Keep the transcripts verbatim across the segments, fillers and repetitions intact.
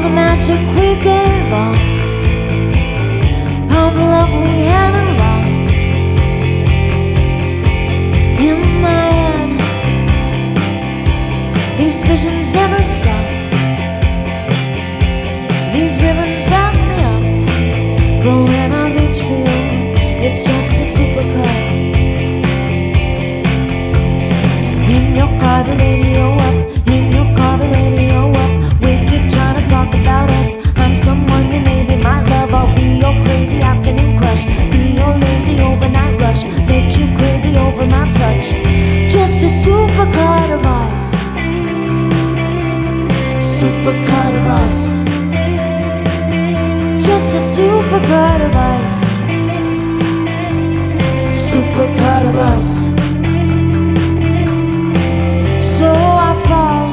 the magic we gave off, all the love we hadn't lost. In my head, these visions never stop. These ribbons wrap me up, but when I reach for you, it's just a supercut. In your car, the radio up. In your car, the radio up. We keep trying to talk about us. I'm someone you maybe might love. I'll be your crazy afternoon crush, be your lazy overnight rush, make you crazy over my touch. Just a supercut of us, supercut of us. Just a supercut of us, supercut of us. So I fall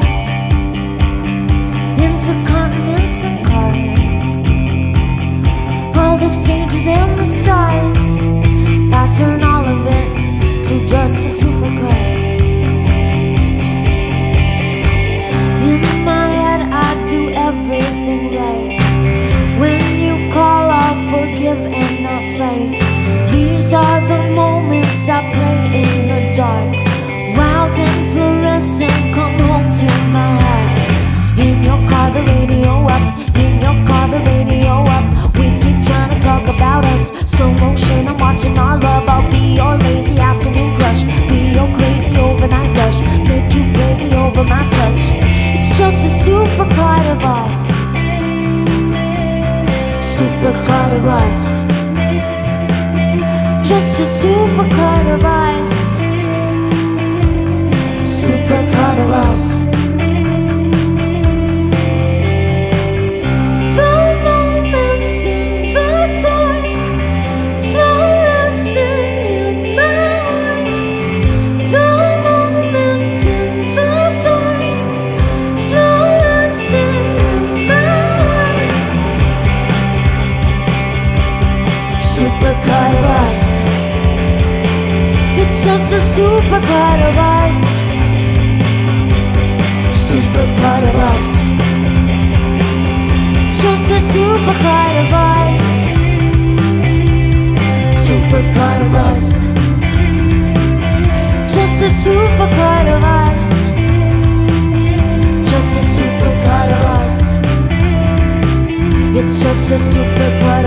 into continents and cars, all the stages and the stars. I turn all of it to just a supercut. In my head I do everything right. When you call I'll forgive and not fight. These are the moments I play in the dark, wild and fluorescent, come home to my heart. In your car, the radio up. In your car, the radio up. We keep trying to talk about us. Slow motion, I'm watching our love. I'll be your lazy afternoon crush, be your crazy overnight rush, make you crazy over my touch. It's just a supercut of us, supercut of us. Just a supercut of us, supercut of us. The moments in the dark, fluorescent in my heart. The moments in the dark, fluorescent in my heart. Supercut of us. It's just a supercut of us, supercut of us. Just a supercut of us, supercut of us. Just a supercut of us, just a supercut of us. It's just a supercut